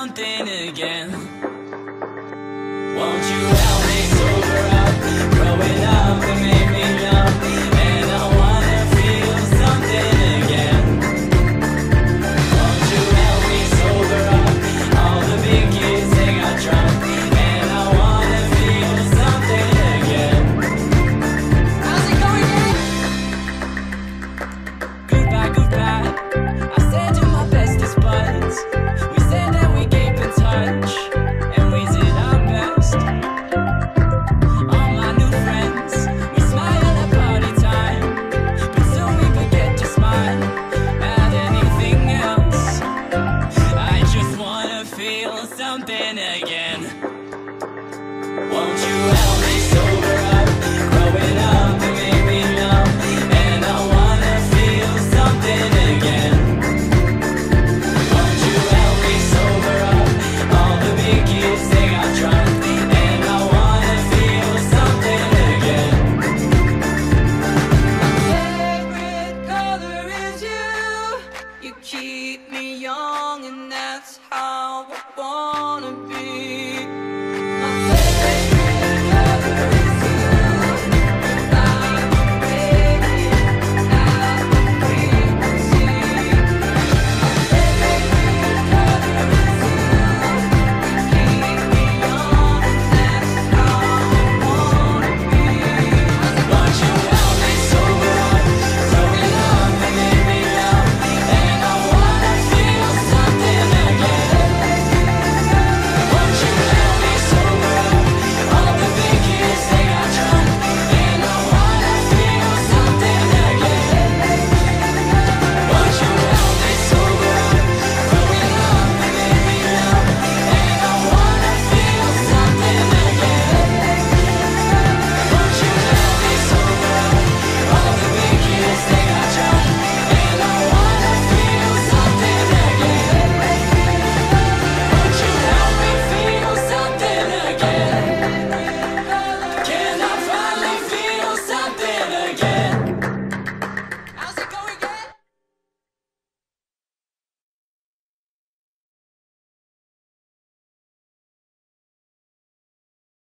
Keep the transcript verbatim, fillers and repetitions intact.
something again. Won't you help me sober up? Growing up it made me numb, and I wanna feel something again. Won't you help me sober up? All the big kids, they got drunk, and I wanna feel something again. How's it going, Dad? Goodbye, goodbye, I said you're my bestest buds. We said that we keep in touch, and we did our best. All my new friends, we smile at party time, but soon we forget to smile at anything else. I just wanna feel something again. Won't you help me sober up? Growing up it made me numb, and I wanna feel something again. Won't you help me sober up? All the big kids, they got drunk, and I wanna feel something again. Favorite color is you. You keep me young, and that's how